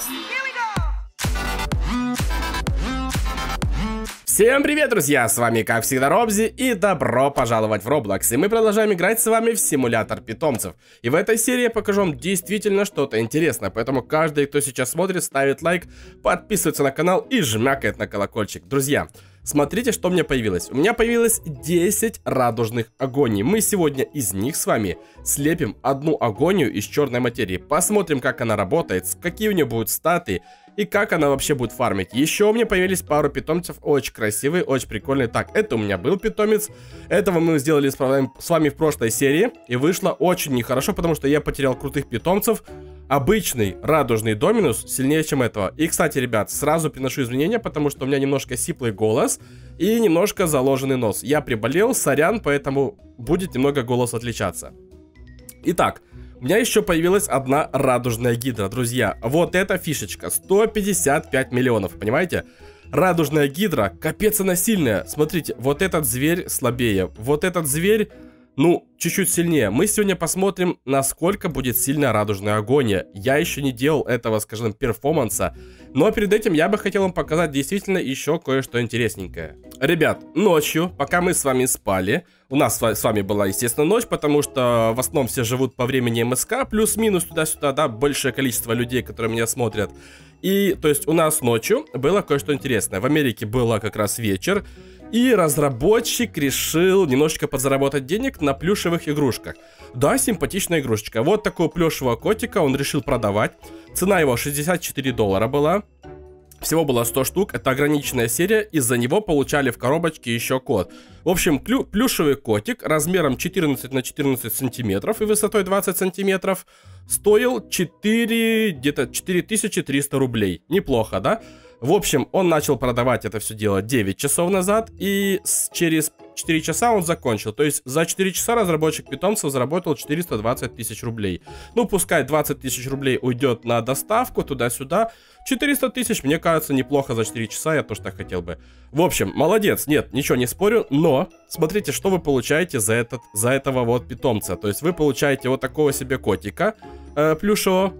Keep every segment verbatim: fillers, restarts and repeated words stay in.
Всем привет, друзья! С вами, как всегда, Робзи, и добро пожаловать в Roblox. И мы продолжаем играть с вами в симулятор питомцев. И в этой серии я покажу вам действительно что-то интересное. Поэтому каждый, кто сейчас смотрит, ставит лайк, подписывается на канал и жмякает на колокольчик. Друзья, смотрите, что у меня появилось. У меня появилось десять радужных агоний. Мы сегодня из них с вами слепим одну агонию из черной материи. Посмотрим, как она работает, какие у нее будут статы и как она вообще будет фармить. Еще у меня появились пару питомцев, очень красивые, очень прикольные. Так, это у меня был питомец. Этого мы сделали с вами в прошлой серии. И вышло очень нехорошо, потому что я потерял крутых питомцев. Обычный радужный доминус сильнее, чем этого. И, кстати, ребят, сразу приношу извинения, потому что у меня немножко сиплый голос и немножко заложенный нос. Я приболел, сорян, поэтому будет немного голос отличаться. Итак, у меня еще появилась одна радужная гидра, друзья. Вот эта фишечка, сто пятьдесят пять миллионов, понимаете? Радужная гидра, капец она сильная. Смотрите, вот этот зверь слабее, вот этот зверь, ну, чуть-чуть сильнее. Мы сегодня посмотрим, насколько будет сильная радужная агония. Я еще не делал этого, скажем, перформанса. Но перед этим я бы хотел вам показать действительно еще кое-что интересненькое. Ребят, ночью, пока мы с вами спали, у нас с вами была, естественно, ночь, потому что в основном все живут по времени МСК, плюс-минус туда-сюда, да, большее количество людей, которые меня смотрят. И, то есть, у нас ночью было кое-что интересное. В Америке было как раз вечер. И разработчик решил немножечко подзаработать денег на плюшевых игрушках. Да, симпатичная игрушечка. Вот такого плюшевого котика он решил продавать. Цена его шестьдесят четыре доллара была. Всего было сто штук, это ограниченная серия, из-за него получали в коробочке еще код. В общем, плю плюшевый котик размером четырнадцать на четырнадцать сантиметров и высотой двадцать сантиметров стоил четыре, где-то четыре тысячи триста рублей. Неплохо, да? В общем, он начал продавать это все дело девять часов назад, и через четыре часа он закончил. То есть за четыре часа разработчик питомцев заработал четыреста двадцать тысяч рублей. Ну, пускай двадцать тысяч рублей уйдет на доставку туда-сюда. четыреста тысяч, мне кажется, неплохо за четыре часа, я тоже так хотел бы. В общем, молодец, нет, ничего не спорю, но смотрите, что вы получаете за, этот, за этого вот питомца. То есть вы получаете вот такого себе котика э, плюшевого.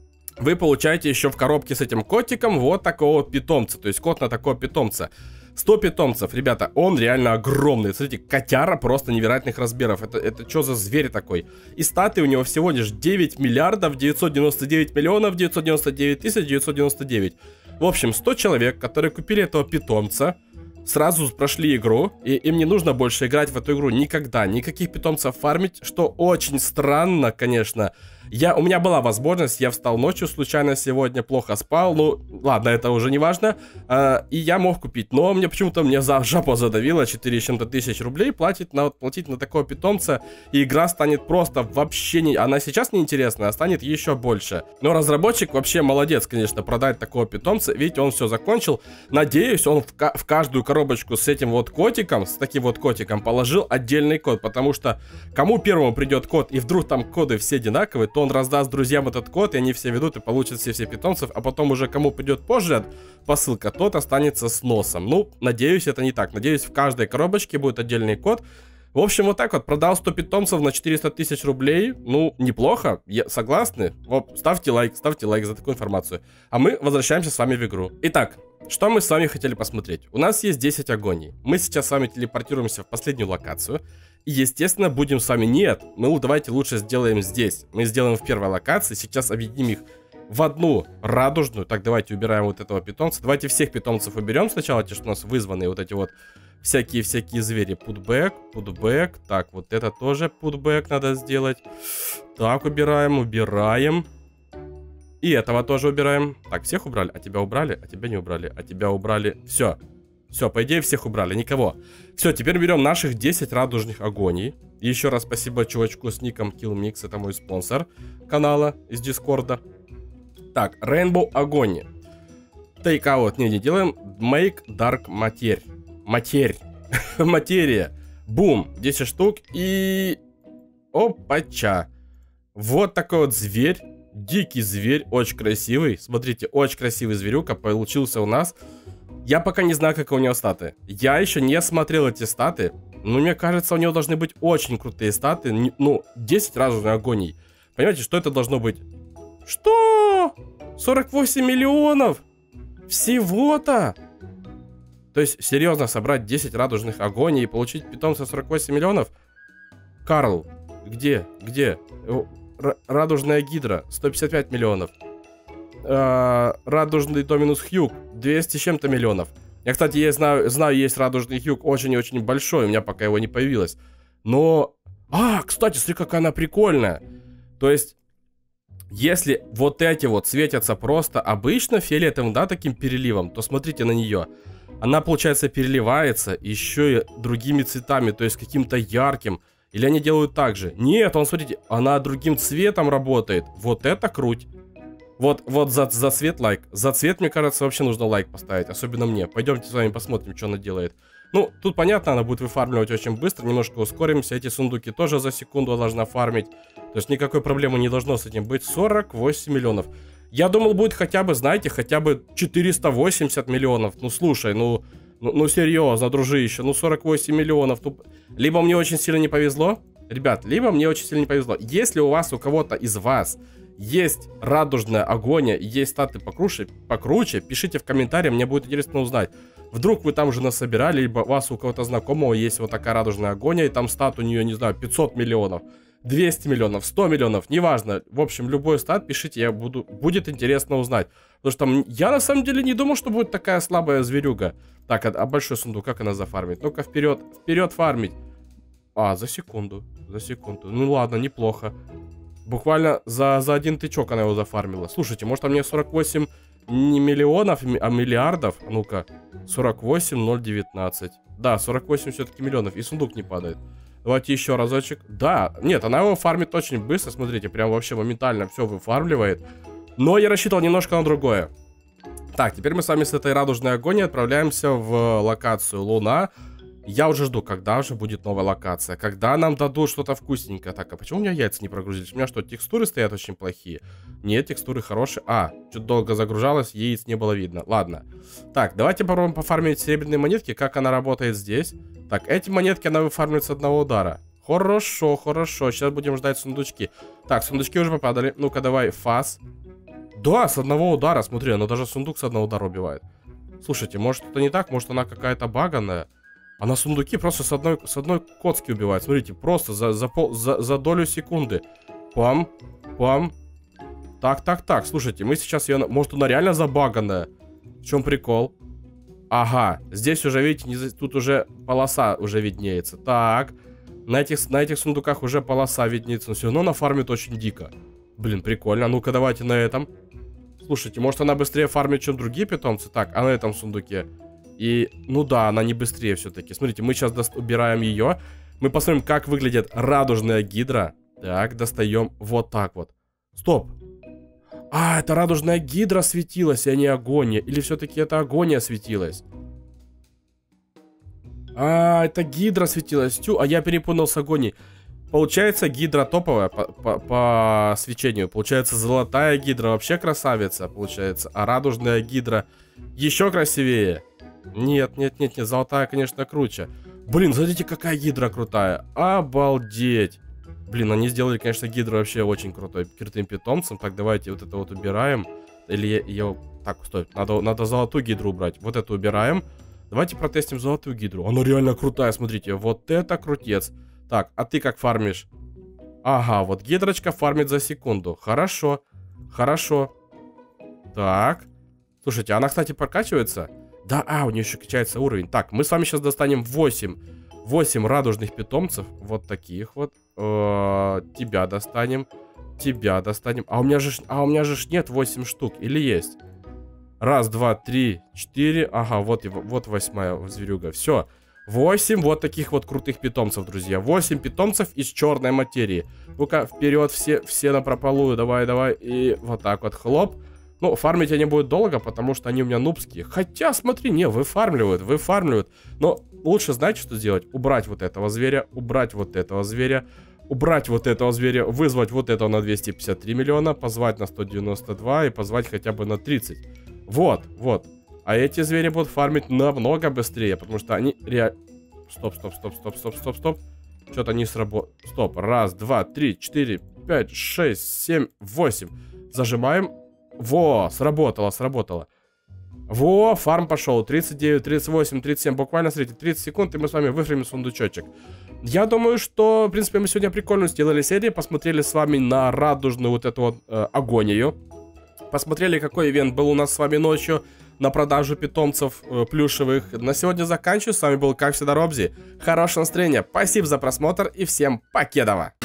Вы получаете еще в коробке с этим котиком вот такого питомца. То есть кот на такого питомца. сто питомцев, ребята, он реально огромный. Смотрите, котяра просто невероятных размеров. Это, это что за зверь такой? И статы у него всего лишь девять миллиардов девятьсот девяносто девять миллионов девятьсот девяносто девять тысяч девятьсот девяносто девять. В общем, сто человек, которые купили этого питомца, сразу прошли игру, и им не нужно больше играть в эту игру никогда, никаких питомцев фармить, что очень странно, конечно. Я, у меня была возможность, я встал ночью случайно сегодня, плохо спал, ну, ладно, это уже не важно, а, и я мог купить, но мне почему-то мне за жопу задавило четыре с чем-то тысяч рублей платить на, платить на такого питомца, и игра станет просто вообще не, она сейчас неинтересная, а станет еще больше. Но разработчик вообще молодец, конечно, продать такого питомца, видите, он все закончил, надеюсь, он в, в каждую коробочку с этим вот котиком, с таким вот котиком положил отдельный код, потому что кому первому придет код, и вдруг там коды все одинаковые, то он раздаст друзьям этот код, и они все ведут и получат все-все питомцев, а потом уже кому придет позже посылка, тот останется с носом. Ну, надеюсь, это не так. Надеюсь, в каждой коробочке будет отдельный код. В общем, вот так вот, продал сто питомцев на четыреста тысяч рублей. Ну, неплохо, я, согласны? Вот, ставьте лайк, ставьте лайк за такую информацию. А мы возвращаемся с вами в игру. Итак, что мы с вами хотели посмотреть? У нас есть десять агоний. Мы сейчас с вами телепортируемся в последнюю локацию. И, естественно, будем с вами... Нет, мы давайте лучше сделаем здесь. Мы сделаем в первой локации, сейчас объединим их в одну радужную. Так, давайте убираем вот этого питомца. Давайте всех питомцев уберем сначала, те, что у нас вызванные, вот эти вот всякие-всякие звери. Путбэк, путбэк. Так, вот это тоже путбэк надо сделать. Так, убираем, убираем. И этого тоже убираем. Так, всех убрали? А тебя убрали? А тебя не убрали? А тебя убрали? Все. Все, по идее, всех убрали, никого. Все, теперь берем наших десять радужных агоний. И еще раз спасибо чувачку с ником KillMix, это мой спонсор канала из Дискорда. Так, Rainbow Агония. Take out, не, не делаем. Make Dark Matter. Матерь. Материя. Бум, десять штук и... Опача. Вот такой вот зверь. Дикий зверь, очень красивый. Смотрите, очень красивый зверюка получился у нас. Я пока не знаю, какие у него статы. Я еще не смотрел эти статы. Но мне кажется, у него должны быть очень крутые статы. Ну, десять радужных агоний. Понимаете, что это должно быть? Что? сорок восемь миллионов! Всего-то! То есть, серьезно, собрать десять радужных агоний и получить питомца сорок восемь миллионов? Карл, где? Где? Р радужная гидра, сто пятьдесят пять миллионов. А, радужный Доминус Хьюг, двести с чем-то миллионов. Я, кстати, я знаю, знаю, есть радужный Хьюг очень и очень большой, у меня пока его не появилось. Но... А, кстати, смотри, какая она прикольная. То есть, если вот эти вот светятся просто обычно фиолетовым, да, таким переливом, то смотрите на нее. Она, получается, переливается еще и другими цветами, то есть каким-то ярким. Или они делают так же? Нет, он, смотрите, она другим цветом работает. Вот это круть. Вот, вот за, за цвет лайк. За цвет, мне кажется, вообще нужно лайк поставить. Особенно мне. Пойдемте с вами посмотрим, что она делает. Ну, тут понятно, она будет выфармливать очень быстро. Немножко ускоримся. Эти сундуки тоже за секунду должна фармить. То есть никакой проблемы не должно с этим быть. сорок восемь миллионов. Я думал, будет хотя бы, знаете, хотя бы четыреста восемьдесят миллионов. Ну, слушай, ну... Ну, ну серьезно, дружище, ну сорок восемь миллионов. Ну, либо мне очень сильно не повезло. Ребят, либо мне очень сильно не повезло. Если у вас, у кого-то из вас есть радужная агония, есть статы покруче, покруче, пишите в комментариях, мне будет интересно узнать. Вдруг вы там уже насобирали, либо у вас у кого-то знакомого есть вот такая радужная агония, и там стат у нее, не знаю, пятьсот миллионов, двести миллионов, сто миллионов, неважно. В общем, любой стат пишите, я буду, будет интересно узнать. Потому что я на самом деле не думал, что будет такая слабая зверюга. Так, а, а большой сундук, как она зафармит? Ну-ка, вперед, вперед фармить. А, за секунду, за секунду. Ну ладно, неплохо. Буквально за, за один тычок она его зафармила. Слушайте, может, там мне сорок восемь не миллионов, а миллиардов? Ну-ка, сорок восемь ноль девятнадцать. Да, сорок восемь все-таки миллионов, и сундук не падает. Давайте еще разочек. Да, нет, она его фармит очень быстро, смотрите, прям вообще моментально все выфармливает. Но я рассчитывал немножко на другое. Так, теперь мы с вами с этой радужной агонией отправляемся в локацию Луна. Я уже жду, когда уже будет новая локация. Когда нам дадут что-то вкусненькое. Так, а почему у меня яйца не прогрузились? У меня что, текстуры стоят очень плохие? Нет, текстуры хорошие. А, что-то долго загружалось, яиц не было видно. Ладно. Так, давайте попробуем пофармить серебряные монетки. Как она работает здесь? Так, эти монетки она выфармливает с одного удара. Хорошо, хорошо. Сейчас будем ждать сундучки. Так, сундучки уже попадали. Ну-ка, давай, фас. Да, с одного удара, смотри, она даже сундук с одного удара убивает. Слушайте, может это не так? Может она какая-то баганая? Она сундуки просто с одной, с одной коцки убивает. Смотрите, просто за, за, пол, за, за долю секунды. Пам, пам. Так, так, так, слушайте, мы сейчас ее... Может она реально забаганная? В чем прикол? Ага, здесь уже, видите, не, тут уже полоса уже виднеется. Так, на этих, на этих сундуках уже полоса виднеется. Но все равно она фармит очень дико. Блин, прикольно. Ну-ка, давайте на этом. Слушайте, может она быстрее фармит, чем другие питомцы? Так, а на этом сундуке? И, ну да, она не быстрее все-таки. Смотрите, мы сейчас убираем ее. Мы посмотрим, как выглядит радужная гидра. Так, достаем вот так вот. Стоп. А, это радужная гидра светилась, а не агония. Или все-таки это агония светилась? А, это гидра светилась. Тю, а я перепутал с агонией. Получается, гидра топовая по, по, по свечению. Получается, золотая гидра вообще красавица, получается. А радужная гидра еще красивее. Нет, нет, нет, нет, золотая, конечно, круче. Блин, смотрите, какая гидра крутая. Обалдеть. Блин, они сделали, конечно, гидру вообще очень крутой, крутым питомцем. Так, давайте вот это вот убираем. Или ее... Так, стой, надо, надо золотую гидру убрать. Вот эту убираем. Давайте протестим золотую гидру. Она реально крутая, смотрите. Вот это крутец. Так, а ты как фармишь? Ага, вот гидрочка фармит за секунду. Хорошо, хорошо. Так. Слушайте, она, кстати, прокачивается? Да, а, у нее еще качается уровень. Так, мы с вами сейчас достанем восемь. восемь радужных питомцев. Вот таких вот. Э-э, тебя достанем. Тебя достанем. А у меня же, а у меня же нет восемь штук. Или есть? Раз, два, три, четыре. Ага, вот, вот восьмая зверюга. Все. восемь вот таких вот крутых питомцев, друзья. восемь питомцев из черной материи. Ну-ка, вперед, все, все напропалую. Давай, давай. И вот так вот, хлоп. Ну, фармить они будут долго, потому что они у меня нубские. Хотя, смотри, не, выфармливают, выфармливают. Но лучше, знаете, что сделать? Убрать вот этого зверя, убрать вот этого зверя, убрать вот этого зверя, вызвать вот этого на двести пятьдесят три миллиона, позвать на сто девяносто два и позвать хотя бы на тридцать. Вот, вот. А эти звери будут фармить намного быстрее, потому что они реально... Стоп, стоп, стоп, стоп, стоп, стоп, стоп. Что-то не сработало. Стоп, раз, два, три, четыре, пять, шесть, семь, восемь. Зажимаем. Во, сработало, сработало. Во, фарм пошел. тридцать девять, тридцать восемь, тридцать семь. Буквально, смотрите, тридцать секунд, и мы с вами выфреймим сундучочек. Я думаю, что, в принципе, мы сегодня прикольно сделали серию. Посмотрели с вами на радужную вот эту вот э, агонию. Посмотрели, какой ивент был у нас с вами ночью на продажу питомцев э, плюшевых. На сегодня заканчиваю. С вами был, как всегда, Робзи. Хорошего настроения. Спасибо за просмотр и всем покедова.